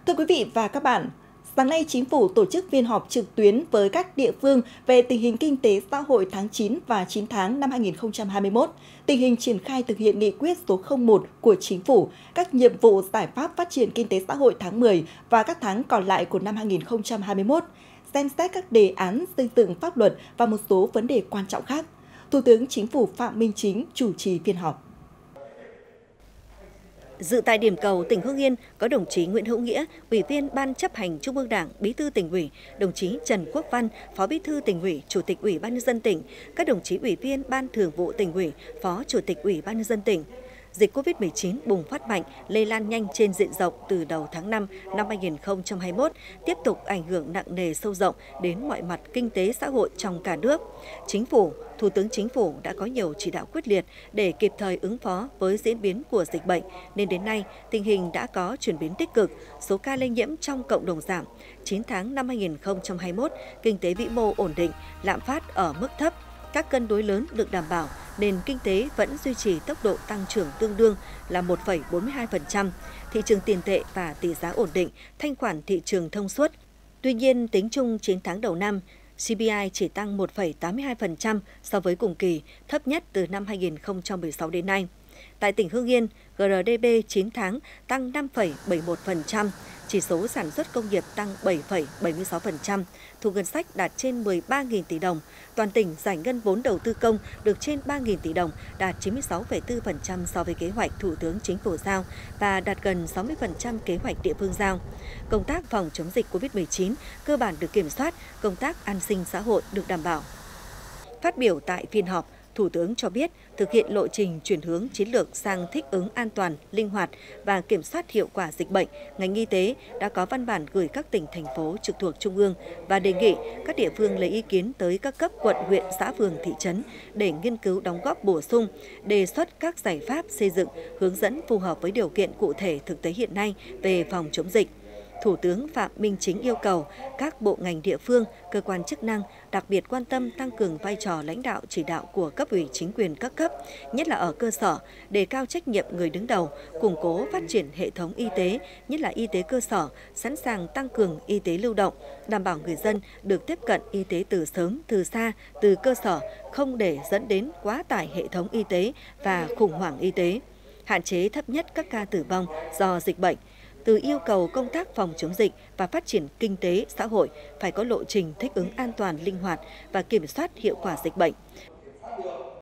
Thưa quý vị và các bạn, sáng nay Chính phủ tổ chức phiên họp trực tuyến với các địa phương về tình hình kinh tế xã hội tháng 9 và 9 tháng năm 2021, tình hình triển khai thực hiện nghị quyết số 01 của Chính phủ, các nhiệm vụ giải pháp phát triển kinh tế xã hội tháng 10 và các tháng còn lại của năm 2021, xem xét các đề án xây dựng pháp luật và một số vấn đề quan trọng khác. Thủ tướng Chính phủ Phạm Minh Chính chủ trì phiên họp. Dự tại điểm cầu, tỉnh Hưng Yên có đồng chí Nguyễn Hữu Nghĩa, Ủy viên Ban Chấp hành Trung ương Đảng, Bí thư Tỉnh ủy, đồng chí Trần Quốc Văn, Phó Bí thư Tỉnh ủy, Chủ tịch Ủy ban nhân dân tỉnh, các đồng chí Ủy viên Ban Thường vụ Tỉnh ủy, Phó Chủ tịch Ủy ban nhân dân tỉnh. Dịch COVID-19 bùng phát mạnh, lây lan nhanh trên diện rộng từ đầu tháng 5 năm 2021, tiếp tục ảnh hưởng nặng nề sâu rộng đến mọi mặt kinh tế xã hội trong cả nước. Chính phủ, Thủ tướng Chính phủ đã có nhiều chỉ đạo quyết liệt để kịp thời ứng phó với diễn biến của dịch bệnh, nên đến nay tình hình đã có chuyển biến tích cực, số ca lây nhiễm trong cộng đồng giảm. 9 tháng năm 2021, kinh tế vĩ mô ổn định, lạm phát ở mức thấp, các cân đối lớn được đảm bảo, nền kinh tế vẫn duy trì tốc độ tăng trưởng tương đương là 1,42%, thị trường tiền tệ và tỷ giá ổn định, thanh khoản thị trường thông suốt. Tuy nhiên, tính chung 9 tháng đầu năm, CPI chỉ tăng 1,82% so với cùng kỳ, thấp nhất từ năm 2016 đến nay. Tại tỉnh Hưng Yên, GRDP 9 tháng tăng 5,71%, chỉ số sản xuất công nghiệp tăng 7,76%, thu ngân sách đạt trên 13.000 tỷ đồng, toàn tỉnh giải ngân vốn đầu tư công được trên 3.000 tỷ đồng, đạt 96,4% so với kế hoạch Thủ tướng Chính phủ giao và đạt gần 60% kế hoạch địa phương giao. Công tác phòng chống dịch COVID-19 cơ bản được kiểm soát, công tác an sinh xã hội được đảm bảo. Phát biểu tại phiên họp, Thủ tướng cho biết thực hiện lộ trình chuyển hướng chiến lược sang thích ứng an toàn, linh hoạt và kiểm soát hiệu quả dịch bệnh, ngành y tế đã có văn bản gửi các tỉnh, thành phố trực thuộc Trung ương và đề nghị các địa phương lấy ý kiến tới các cấp quận, huyện, xã, phường, thị trấn để nghiên cứu đóng góp bổ sung, đề xuất các giải pháp xây dựng, hướng dẫn phù hợp với điều kiện cụ thể thực tế hiện nay về phòng chống dịch. Thủ tướng Phạm Minh Chính yêu cầu các bộ ngành địa phương, cơ quan chức năng đặc biệt quan tâm tăng cường vai trò lãnh đạo chỉ đạo của cấp ủy chính quyền các cấp, nhất là ở cơ sở, đề cao trách nhiệm người đứng đầu, củng cố phát triển hệ thống y tế, nhất là y tế cơ sở, sẵn sàng tăng cường y tế lưu động, đảm bảo người dân được tiếp cận y tế từ sớm, từ xa, từ cơ sở, không để dẫn đến quá tải hệ thống y tế và khủng hoảng y tế, hạn chế thấp nhất các ca tử vong do dịch bệnh. Từ yêu cầu công tác phòng chống dịch và phát triển kinh tế xã hội phải có lộ trình thích ứng an toàn, linh hoạt và kiểm soát hiệu quả dịch bệnh.